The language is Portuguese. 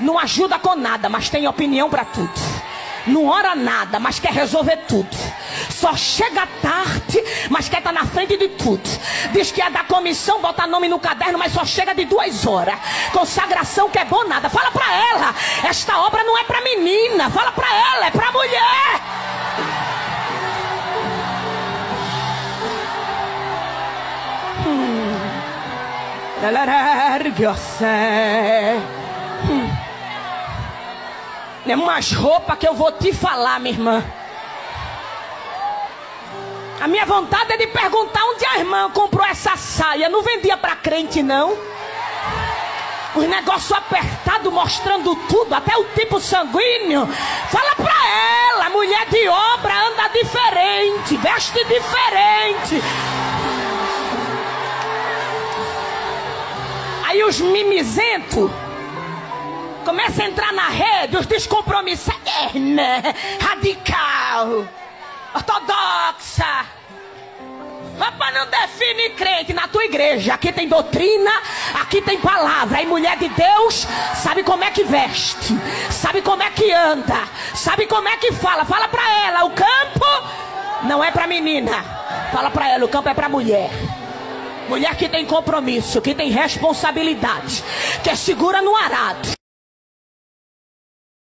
Não ajuda com nada, mas tem opinião para tudo. Não ora nada, mas quer resolver tudo. Só chega tarde, mas quer estar na frente de tudo. Diz que é da comissão, bota nome no caderno, mas só chega de 2 horas. Consagração que é bom nada. Fala pra ela, esta obra não é pra menina. Fala pra ela, é pra mulher. Ela ergue o céu. É umas roupas que eu vou te falar, minha irmã. A minha vontade é de perguntar onde a irmã comprou essa saia. Não vendia pra crente, não. Os negócios apertados, mostrando tudo, até o tipo sanguíneo. Fala pra ela, mulher de obra anda diferente, veste diferente. Aí os mimizentos começa a entrar na rede, os descompromissados, radical, ortodoxa. Papai não define crente na tua igreja. Aqui tem doutrina, aqui tem palavra. Aí mulher de Deus sabe como é que veste, sabe como é que anda, sabe como é que fala. Fala pra ela, o campo não é pra menina. Fala pra ela, o campo é pra mulher. Mulher que tem compromisso, que tem responsabilidade, que é segura no arado.